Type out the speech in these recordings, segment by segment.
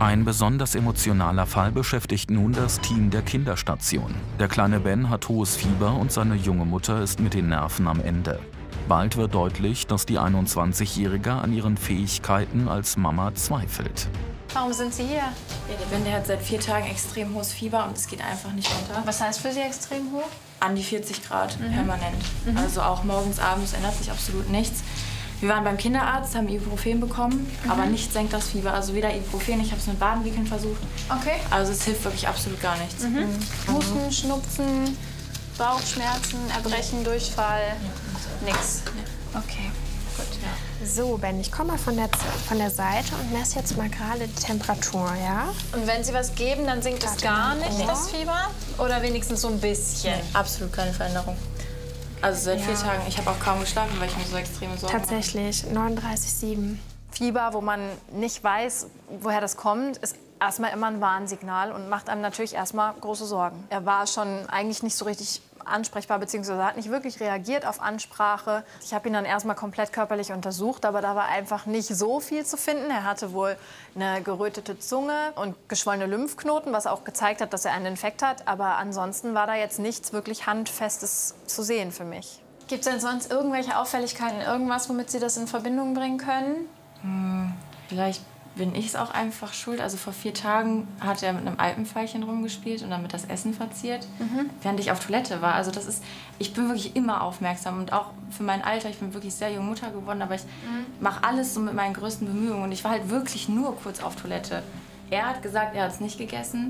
Ein besonders emotionaler Fall beschäftigt nun das Team der Kinderstation. Der kleine Ben hat hohes Fieber und seine junge Mutter ist mit den Nerven am Ende. Bald wird deutlich, dass die 21-Jährige an ihren Fähigkeiten als Mama zweifelt. Warum sind Sie hier? Ja, der Ben, der hat seit 4 Tagen extrem hohes Fieber und es geht einfach nicht runter. Was heißt für Sie extrem hoch? An die 40 Grad, permanent. Also auch morgens, abends ändert sich absolut nichts. Wir waren beim Kinderarzt, haben Ibuprofen bekommen, aber nichts senkt das Fieber. Also weder Ibuprofen, ich habe es mit Wadenwickeln versucht. Okay. Also es hilft wirklich absolut gar nichts. Husten, Schnupfen, Bauchschmerzen, Erbrechen, Durchfall, nix. Okay, gut. Ja. So, Ben, ich komme mal von der Seite und messe jetzt mal gerade die Temperatur, ja? Und wenn Sie was geben, dann sinkt es gar nicht, das Fieber? Oder wenigstens so ein bisschen? Nee, absolut keine Veränderung. Also seit 4 Tagen, ich habe auch kaum geschlafen, weil ich mir so extreme Sorgen hatte. Tatsächlich, 39,7. Fieber, wo man nicht weiß, woher das kommt, ist erstmal immer ein Warnsignal und macht einem natürlich erstmal große Sorgen. Er war schon eigentlich nicht so richtig ansprechbar, beziehungsweise hat nicht wirklich reagiert auf Ansprache. Ich habe ihn dann erstmal komplett körperlich untersucht, aber da war einfach nicht so viel zu finden. Er hatte wohl eine gerötete Zunge und geschwollene Lymphknoten, was auch gezeigt hat, dass er einen Infekt hat. Aber ansonsten war da jetzt nichts wirklich Handfestes zu sehen für mich. Gibt es denn sonst irgendwelche Auffälligkeiten, irgendwas, womit Sie das in Verbindung bringen können? Vielleicht bin ich es auch einfach schuld. Also vor 4 Tagen hat er mit einem Alpenpfeilchen rumgespielt und damit das Essen verziert, während ich auf Toilette war. Also ich bin wirklich immer aufmerksam und auch für mein Alter, ich bin wirklich sehr junge Mutter geworden, aber ich mache alles so mit meinen größten Bemühungen und ich war halt wirklich nur kurz auf Toilette. Er hat gesagt, er hat es nicht gegessen,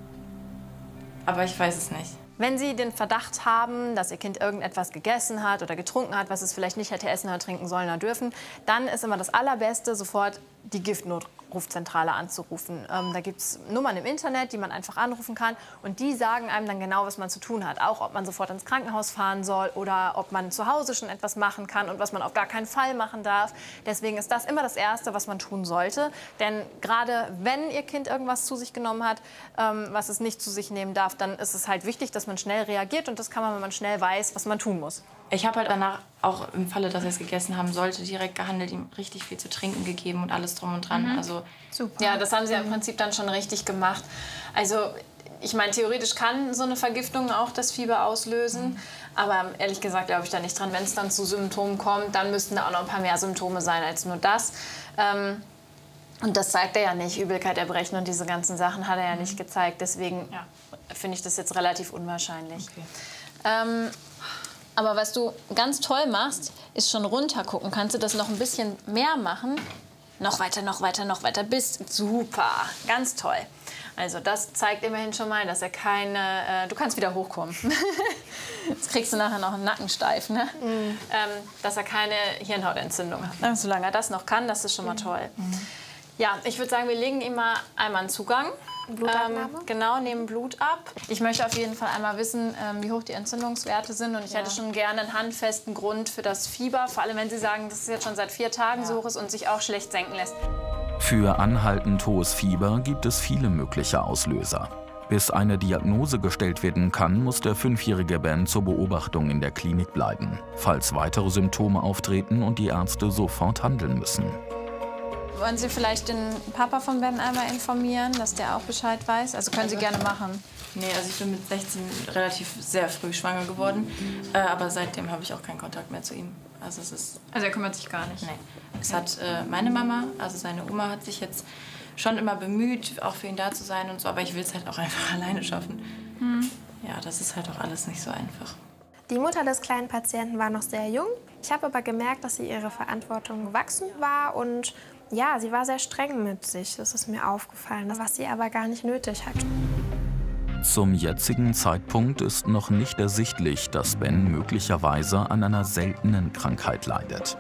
aber ich weiß es nicht. Wenn Sie den Verdacht haben, dass Ihr Kind irgendetwas gegessen hat oder getrunken hat, was es vielleicht nicht hätte essen oder trinken sollen oder dürfen, dann ist immer das Allerbeste, sofort die Giftnotrufzentrale anzurufen. Da gibt es Nummern im Internet, die man einfach anrufen kann. Und die sagen einem dann genau, was man zu tun hat. Auch, ob man sofort ins Krankenhaus fahren soll oder ob man zu Hause schon etwas machen kann und was man auf gar keinen Fall machen darf. Deswegen ist das immer das Erste, was man tun sollte. Denn gerade wenn Ihr Kind irgendwas zu sich genommen hat, was es nicht zu sich nehmen darf, dann ist es halt wichtig, dass man schnell reagiert. Und das kann man, wenn man schnell weiß, was man tun muss. Ich habe halt danach, auch im Falle, dass er es gegessen haben sollte, direkt gehandelt, ihm richtig viel zu trinken gegeben und alles drum und dran. Also, super. Ja, das haben Sie ja im Prinzip dann schon richtig gemacht. Also, ich meine, theoretisch kann so eine Vergiftung auch das Fieber auslösen. Aber ehrlich gesagt glaube ich da nicht dran. Wenn es dann zu Symptomen kommt, dann müssten da auch noch ein paar mehr Symptome sein als nur das. Und das zeigt er ja nicht. Übelkeit, Erbrechen und diese ganzen Sachen hat er ja nicht gezeigt. Deswegen finde ich das jetzt relativ unwahrscheinlich. Okay. Aber was du ganz toll machst, ist schon runtergucken. Kannst du das noch ein bisschen mehr machen? Noch weiter, noch weiter, noch weiter. Bis super. Ganz toll. Also das zeigt immerhin schon mal, dass er keine... du kannst wieder hochkommen. Jetzt kriegst du nachher noch einen Nacken steif, ne? Dass er keine Hirnhautentzündung hat. Solange er das noch kann, das ist schon mal toll. Ja, ich würde sagen, wir legen ihm mal einmal einen Zugang. Blutabnahme? Genau, nehmen Blut ab. Ich möchte auf jeden Fall einmal wissen, wie hoch die Entzündungswerte sind. Und ich hätte schon gerne einen handfesten Grund für das Fieber. Vor allem, wenn Sie sagen, dass es jetzt schon seit 4 Tagen so hoch ist und sich auch schlecht senken lässt. Für anhaltend hohes Fieber gibt es viele mögliche Auslöser. Bis eine Diagnose gestellt werden kann, muss der 5-jährige Ben zur Beobachtung in der Klinik bleiben, falls weitere Symptome auftreten und die Ärzte sofort handeln müssen. Wollen Sie vielleicht den Papa von Ben einmal informieren, dass der auch Bescheid weiß? Also können Sie gerne machen. Nee, also ich bin mit 16 relativ sehr früh schwanger geworden. Aber seitdem habe ich auch keinen Kontakt mehr zu ihm. Also er kümmert sich gar nicht? Nee. Es hat meine Mama, also seine Oma, hat sich jetzt schon immer bemüht, auch für ihn da zu sein und so. Aber ich will es halt auch einfach alleine schaffen. Ja, das ist halt auch alles nicht so einfach. Die Mutter des kleinen Patienten war noch sehr jung. Ich habe aber gemerkt, dass sie ihrer Verantwortung gewachsen war und ja, sie war sehr streng mit sich. Das ist mir aufgefallen, was sie aber gar nicht nötig hat. Zum jetzigen Zeitpunkt ist noch nicht ersichtlich, dass Ben möglicherweise an einer seltenen Krankheit leidet.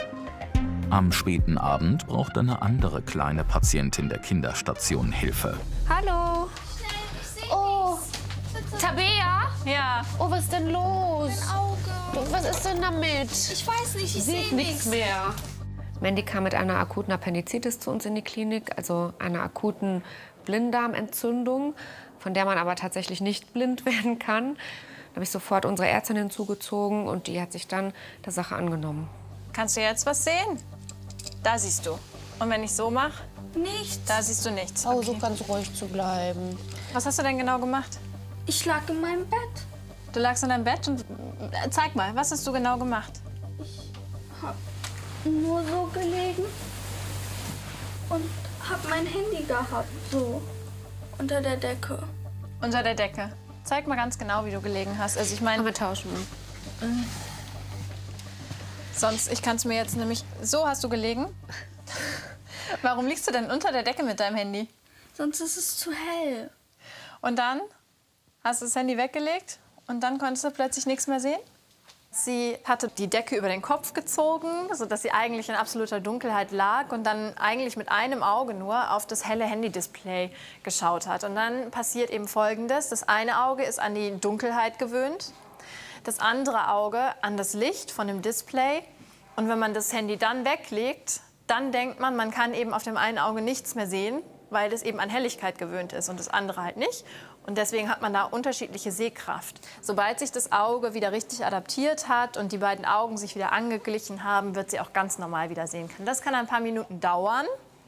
Am späten Abend braucht eine andere kleine Patientin der Kinderstation Hilfe. Hallo. Oh, Tabea? Ja. Oh, was ist denn los? Auge. Was ist denn damit? Ich weiß nicht, ich Sieht sehe nichts nichts mehr. Mandy kam mit einer akuten Appendizitis zu uns in die Klinik, also einer akuten Blinddarmentzündung, von der man aber tatsächlich nicht blind werden kann. Da habe ich sofort unsere Ärztin hinzugezogen und die hat sich dann der Sache angenommen. Kannst du jetzt was sehen? Da siehst du. Und wenn ich so mache? Nichts. Da siehst du nichts. Oh, so ganz ruhig zu bleiben. Was hast du denn genau gemacht? Ich lag in meinem Bett. Du lagst in deinem Bett und zeig mal, was hast du genau gemacht? Hab nur so gelegen und hab mein Handy gehabt, so unter der Decke. Unter der Decke. Zeig mal ganz genau, wie du gelegen hast. Also ich meine, Wir tauschen. sonst, ich kann es mir jetzt nämlich... So hast du gelegen? Warum liegst du denn unter der Decke mit deinem Handy? Sonst ist es zu hell. Und dann hast du das Handy weggelegt und dann konntest du plötzlich nichts mehr sehen? Sie hatte die Decke über den Kopf gezogen, sodass sie eigentlich in absoluter Dunkelheit lag und dann eigentlich mit einem Auge nur auf das helle Handy-Display geschaut hat. Und dann passiert eben Folgendes. Das eine Auge ist an die Dunkelheit gewöhnt, das andere Auge an das Licht von dem Display. Und wenn man das Handy dann weglegt, dann denkt man, man kann eben auf dem einen Auge nichts mehr sehen, weil das eben an Helligkeit gewöhnt ist und das andere halt nicht. Und deswegen hat man da unterschiedliche Sehkraft. Sobald sich das Auge wieder richtig adaptiert hat und die beiden Augen sich wieder angeglichen haben, wird sie auch ganz normal wieder sehen können. Das kann ein paar Minuten dauern,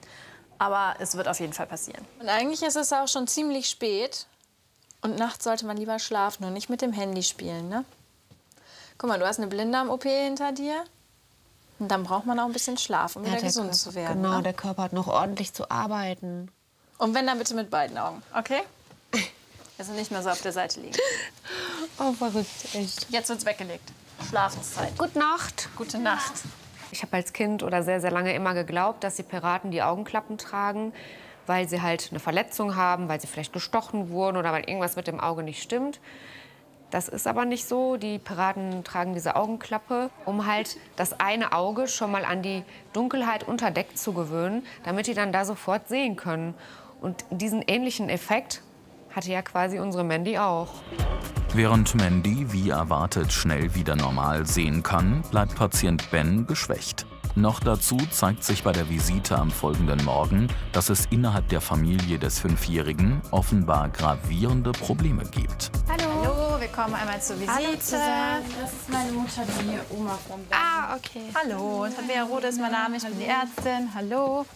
aber es wird auf jeden Fall passieren. Und eigentlich ist es auch schon ziemlich spät und nachts sollte man lieber schlafen und nicht mit dem Handy spielen, ne? Guck mal, du hast eine Blinddarm-OP hinter dir. Und dann braucht man auch ein bisschen Schlaf, um wieder gesund zu werden. Genau, ne? der Körper hat noch ordentlich zu arbeiten. Und wenn, dann bitte mit beiden Augen, okay? Also nicht mehr so auf der Seite liegen. Oh, verrückt, echt. Jetzt wird's weggelegt. Schlafenszeit. Gute Nacht. Gute Nacht. Ich habe als Kind oder sehr, sehr lange immer geglaubt, dass die Piraten die Augenklappen tragen, weil sie halt eine Verletzung haben, weil sie vielleicht gestochen wurden oder weil irgendwas mit dem Auge nicht stimmt. Das ist aber nicht so. Die Piraten tragen diese Augenklappe, um halt das eine Auge schon mal an die Dunkelheit unter Deck zu gewöhnen, damit die dann da sofort sehen können. Und diesen ähnlichen Effekt hatte ja quasi unsere Mandy auch. Während Mandy, wie erwartet, schnell wieder normal sehen kann, bleibt Patient Ben geschwächt. Noch dazu zeigt sich bei der Visite am folgenden Morgen, dass es innerhalb der Familie des 5-Jährigen offenbar gravierende Probleme gibt. Hallo, wir kommen einmal zur Visite. Hallo zusammen. Das ist meine Mutter, die Oma von Ben. Ah, okay. Hallo, Tabea Rode ist mein Name, ich bin die Ärztin. Hallo.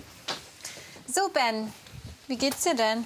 So, Ben, wie geht's dir denn?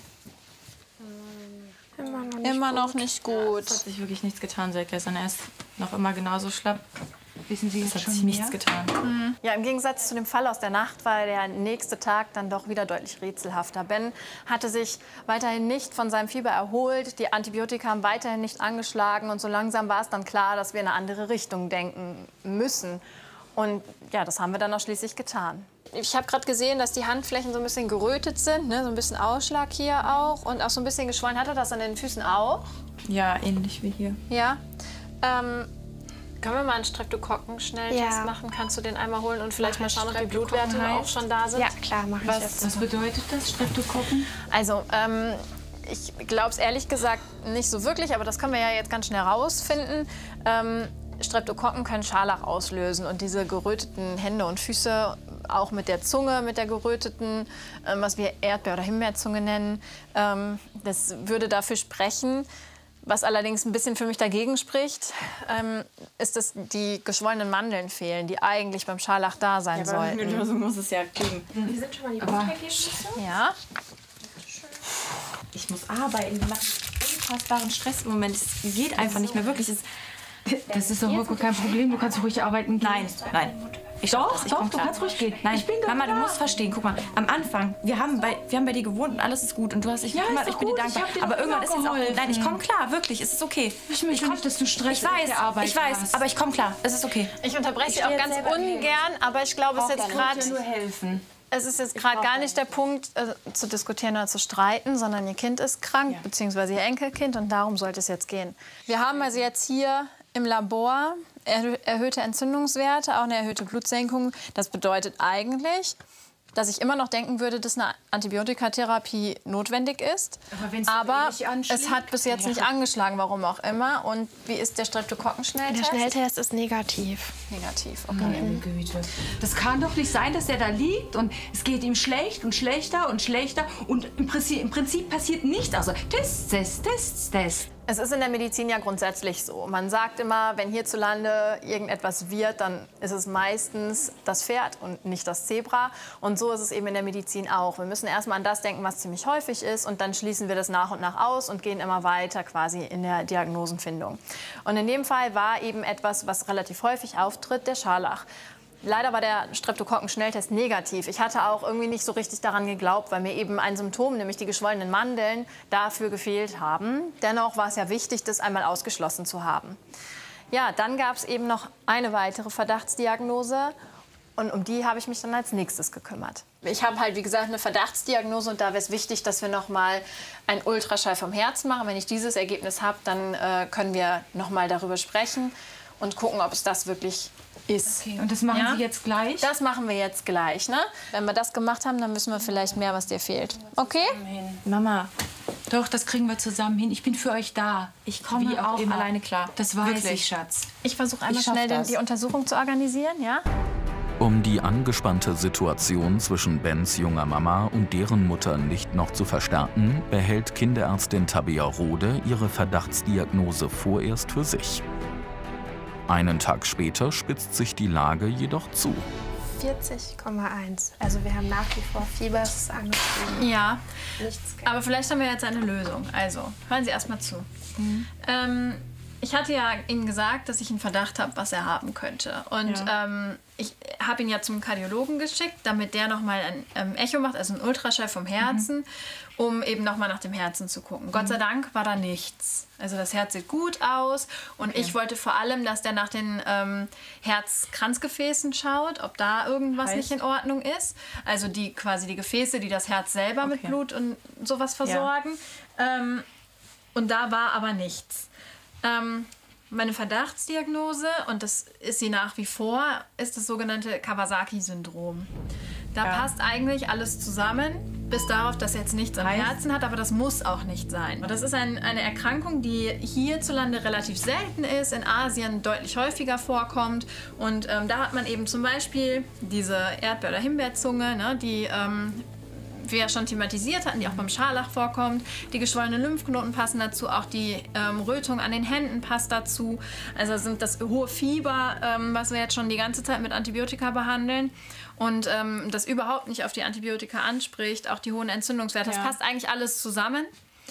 Immer noch nicht gut. Es hat sich wirklich nichts getan seit gestern. Er ist noch immer genauso schlapp. Wissen Sie, es hat sich nichts getan. Ja, im Gegensatz zu dem Fall aus der Nacht war der nächste Tag dann doch wieder deutlich rätselhafter. Ben hatte sich weiterhin nicht von seinem Fieber erholt, die Antibiotika haben weiterhin nicht angeschlagen und so langsam war es dann klar, dass wir in eine andere Richtung denken müssen. Und ja, das haben wir dann auch schließlich getan. Ich habe gerade gesehen, dass die Handflächen so ein bisschen gerötet sind, ne? So ein bisschen Ausschlag hier auch und auch so ein bisschen geschwollen. Hat er das an den Füßen auch? Ja, ähnlich wie hier. Ja. Können wir mal einen Streptokokken-Schnelltest Ja. machen? Kannst du den einmal holen und vielleicht mal schauen, ob die Blutwerte auch schon da sind? Ja, klar, mache ich jetzt. Was bedeutet das, Streptokokken? Also, ich glaube es ehrlich gesagt nicht so wirklich, aber das können wir ja jetzt ganz schnell rausfinden. Streptokokken können Scharlach auslösen und diese geröteten Hände und Füße, auch mit der Zunge, mit der geröteten, was wir Erdbeer- oder Himbeerzunge nennen, das würde dafür sprechen. Was allerdings ein bisschen für mich dagegen spricht, ist, dass die geschwollenen Mandeln fehlen, die eigentlich beim Scharlach da sein sollten. So muss es ja klingen. Wie sind schon mal die Blutergebnisse? Ja. Ich muss arbeiten. Wir machen unfassbaren Stress im Moment. Es geht einfach nicht mehr wirklich. Das ist doch wirklich kein Problem. Du kannst ruhig arbeiten gehen. Nein. Doch, du kannst ruhig gehen. Nein, ich bin Mama, du musst verstehen. Guck mal, am Anfang, wir haben bei dir gewohnt und alles ist gut. Und du hast dich gekümmert, ich bin dir dankbar. Aber irgendwann ist es auch gut. Nein, ich komme klar, wirklich, es ist okay. Ich möchte nicht, dass du Stress mit der Arbeit Ich weiß, hast. aber ich komme klar, es ist okay. Ich unterbreche Sie auch ganz ungern, aber ich glaube, es ist jetzt gerade... nur helfen. Es ist jetzt gerade gar nicht der Punkt, zu diskutieren oder zu streiten, sondern Ihr Kind ist krank, beziehungsweise Ihr Enkelkind, und darum sollte es jetzt gehen. Wir haben also jetzt hier im Labor erhöhte Entzündungswerte, auch eine erhöhte Blutsenkung. Das bedeutet eigentlich, dass ich immer noch denken würde, dass eine Antibiotikatherapie notwendig ist. Aber es hat bis jetzt nicht angeschlagen, warum auch immer. Und wie ist der Streptokokken-Schnelltest? Der Schnelltest ist negativ. Negativ, okay. Meine Güte. Das kann doch nicht sein, dass der da liegt und es geht ihm schlecht und schlechter und schlechter und im Prinzip passiert nichts. Also Test. Es ist in der Medizin ja grundsätzlich so. Man sagt immer, wenn hierzulande irgendetwas wird, dann ist es meistens das Pferd und nicht das Zebra. Und so ist es eben in der Medizin auch. Wir müssen erstmal an das denken, was ziemlich häufig ist, und dann schließen wir das nach und nach aus und gehen immer weiter quasi in der Diagnosenfindung. Und in dem Fall war eben etwas, was relativ häufig auftritt, der Scharlach. Leider war der Streptokokken-Schnelltest negativ. Ich hatte auch irgendwie nicht so richtig daran geglaubt, weil mir eben ein Symptom, nämlich die geschwollenen Mandeln, dafür gefehlt haben. Dennoch war es ja wichtig, das einmal ausgeschlossen zu haben. Ja, dann gab es eben noch eine weitere Verdachtsdiagnose, und um die habe ich mich dann als nächstes gekümmert. Ich habe halt, wie gesagt, eine Verdachtsdiagnose, und da wäre es wichtig, dass wir noch mal einen Ultraschall vom Herzen machen. Wenn ich dieses Ergebnis habe, dann können wir noch mal darüber sprechen und gucken, ob es das wirklich ist. Okay, und das machen Sie jetzt gleich? Das machen wir jetzt gleich, ne? Wenn wir das gemacht haben, dann wissen wir vielleicht mehr, was dir fehlt. Okay? Mama, doch, das kriegen wir zusammen hin. Ich bin für euch da. Ich komme auch immer. alleine klar. Das weiß ich, Schatz. Ich versuche einmal schnell die Untersuchung zu organisieren, ja? Um die angespannte Situation zwischen Bens junger Mama und deren Mutter nicht noch zu verstärken, behält Kinderärztin Tabea Rode ihre Verdachtsdiagnose vorerst für sich. Einen Tag später spitzt sich die Lage jedoch zu. 40,1. Also wir haben nach wie vor Fieber, es ist angestiegen. Ja, Nichts aber vielleicht haben wir jetzt eine Lösung. Also, hören Sie erst mal zu. Ich hatte ja Ihnen gesagt, dass ich einen Verdacht habe, was er haben könnte. Und ich habe ihn ja zum Kardiologen geschickt, damit der nochmal ein Echo macht, also ein Ultraschall vom Herzen, um eben nochmal nach dem Herzen zu gucken. Gott sei Dank war da nichts. Also das Herz sieht gut aus, und ich wollte vor allem, dass der nach den Herzkranzgefäßen schaut, ob da irgendwas nicht in Ordnung ist. Also quasi die Gefäße, die das Herz selber mit Blut und sowas versorgen. Und da war aber nichts. Meine Verdachtsdiagnose, und das ist sie nach wie vor, ist das sogenannte Kawasaki-Syndrom. Da passt eigentlich alles zusammen, bis darauf, dass er jetzt nichts am Herzen hat, aber das muss auch nicht sein. Das ist eine Erkrankung, die hierzulande relativ selten ist, in Asien deutlich häufiger vorkommt. Und da hat man eben zum Beispiel diese Erdbeer- oder Himbeerzunge, ne, die wir ja schon thematisiert hatten, die auch beim Scharlach vorkommt. Die geschwollenen Lymphknoten passen dazu, auch die Rötung an den Händen passt dazu. Also sind das hohe Fieber, was wir jetzt schon die ganze Zeit mit Antibiotika behandeln, und das überhaupt nicht auf die Antibiotika anspricht, auch die hohen Entzündungswerte. Das passt eigentlich alles zusammen.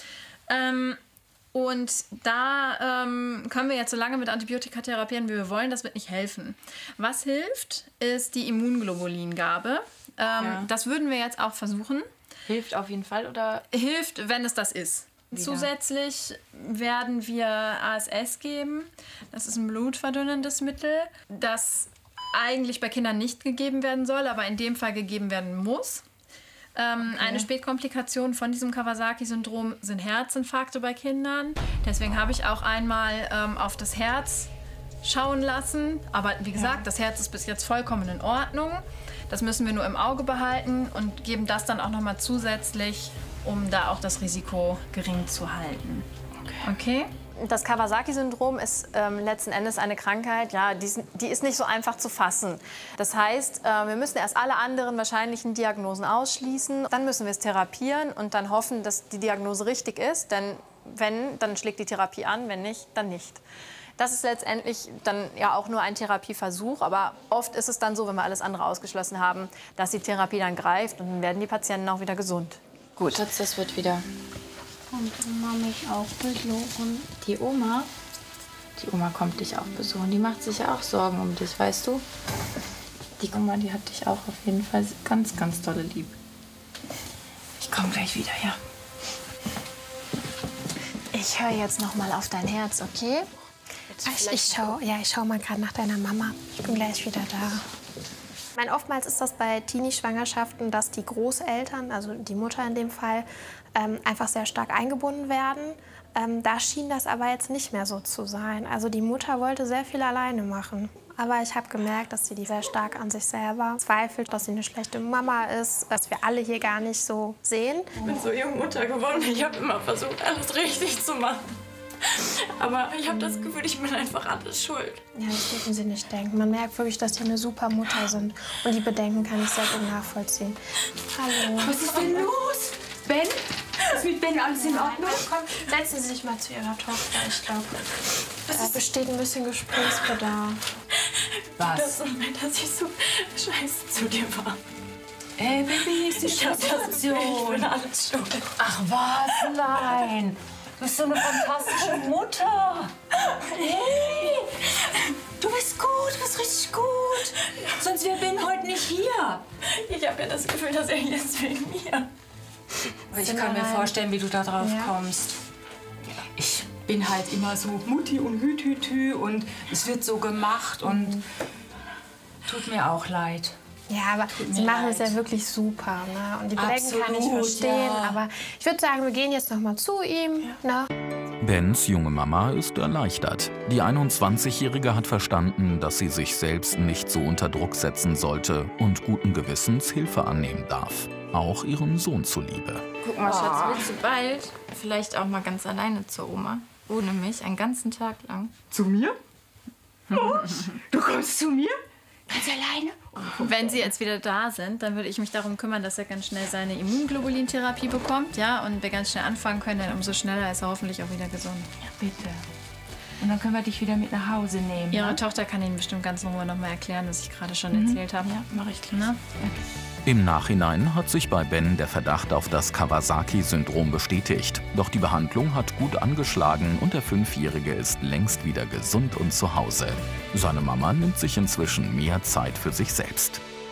Und da können wir jetzt so lange mit Antibiotika therapieren, wie wir wollen. Das wird nicht helfen. Was hilft, ist die Immunglobulingabe. Das würden wir jetzt auch versuchen. Hilft auf jeden Fall, oder? Hilft, wenn es das ist. Zusätzlich werden wir ASS geben. Das ist ein blutverdünnendes Mittel, das eigentlich bei Kindern nicht gegeben werden soll, aber in dem Fall gegeben werden muss. Eine Spätkomplikation von diesem Kawasaki-Syndrom sind Herzinfarkte bei Kindern. Deswegen habe ich auch einmal auf das Herz schauen lassen. Aber wie gesagt, das Herz ist bis jetzt vollkommen in Ordnung. Das müssen wir nur im Auge behalten und geben das dann auch noch mal zusätzlich, um da auch das Risiko gering zu halten. Okay? Das Kawasaki-Syndrom ist letzten Endes eine Krankheit, ja, die ist nicht so einfach zu fassen. Das heißt, wir müssen erst alle anderen wahrscheinlichen Diagnosen ausschließen. Dann müssen wir es therapieren und dann hoffen, dass die Diagnose richtig ist. Denn wenn, dann schlägt die Therapie an, wenn nicht, dann nicht. Das ist letztendlich dann ja auch nur ein Therapieversuch. Aber oft ist es dann so, wenn wir alles andere ausgeschlossen haben, dass die Therapie dann greift und dann werden die Patienten auch wieder gesund. Gut. Schatz, das wird wieder. Und Oma mich auch besuchen. Die Oma kommt dich auch besuchen. Die macht sich ja auch Sorgen um dich, weißt du? Die Oma, die hat dich auch auf jeden Fall ganz, ganz dolle lieb. Ich komme gleich wieder, ja. Ich höre jetzt noch mal auf dein Herz, okay? Ich schau mal gerade nach deiner Mama. Ich bin gleich wieder da. Ich meine, oftmals ist das bei Teenie-Schwangerschaften, dass die Großeltern, also die Mutter in dem Fall, einfach sehr stark eingebunden werden. Da schien das aber jetzt nicht mehr so zu sein. Also die Mutter wollte sehr viel alleine machen. Aber ich habe gemerkt, dass sie sehr stark an sich selber zweifelt, dass sie eine schlechte Mama ist, dass wir alle hier gar nicht so sehen. Ich bin so jung Mutter geworden. Ich habe immer versucht, alles richtig zu machen. Aber ich habe das Gefühl, ich bin einfach alles schuld. Ja, das dürfen Sie nicht denken. Man merkt wirklich, dass Sie eine super Mutter sind. Und die Bedenken kann ich sehr gut nachvollziehen. Hallo. Was ist denn los? Ben? Ist mit Ben alles in Ordnung? Komm, setzen Sie sich mal zu Ihrer Tochter. Ich glaube, da besteht ein bisschen Gesprächsbedarf. Was? Das Moment, dass ich so scheiße zu dir war. Ey, Baby, ist die Situation. Ich bin alles schuld. Ach was? Nein. Du bist so eine fantastische Mutter. Hey, du bist gut, du bist richtig gut. Sonst wäre Ben heute nicht hier. Ich habe ja das Gefühl, dass er hier ist wegen mir. Ich kann mir vorstellen, wie du da drauf kommst. Ich bin halt immer so Mutti und Hütütü und es wird so gemacht und tut mir auch leid. Ja, aber Sie machen es ja wirklich super. Ne? Und die Bedenken kann ich verstehen. Ja. Aber ich würde sagen, wir gehen jetzt noch mal zu ihm. Ne? Bens junge Mama ist erleichtert. Die 21-Jährige hat verstanden, dass sie sich selbst nicht so unter Druck setzen sollte und guten Gewissens Hilfe annehmen darf. Auch ihrem Sohn zuliebe. Guck mal, Schatz, willst du bald vielleicht auch mal ganz alleine zur Oma? Ohne mich, einen ganzen Tag lang. Zu mir? Oh, du kommst zu mir? Ganz alleine? Wenn Sie jetzt wieder da sind, dann würde ich mich darum kümmern, dass er ganz schnell seine Immunglobulintherapie bekommt, ja, und wir ganz schnell anfangen können, denn umso schneller ist er hoffentlich auch wieder gesund. Ja, bitte. Und dann können wir dich wieder mit nach Hause nehmen. Ihre Tochter kann Ihnen bestimmt ganz in Ruhe noch mal erklären, was ich gerade schon erzählt habe. Ja, mache ich gleich. Na? Im Nachhinein hat sich bei Ben der Verdacht auf das Kawasaki-Syndrom bestätigt. Doch die Behandlung hat gut angeschlagen und der 5-Jährige ist längst wieder gesund und zu Hause. Seine Mama nimmt sich inzwischen mehr Zeit für sich selbst.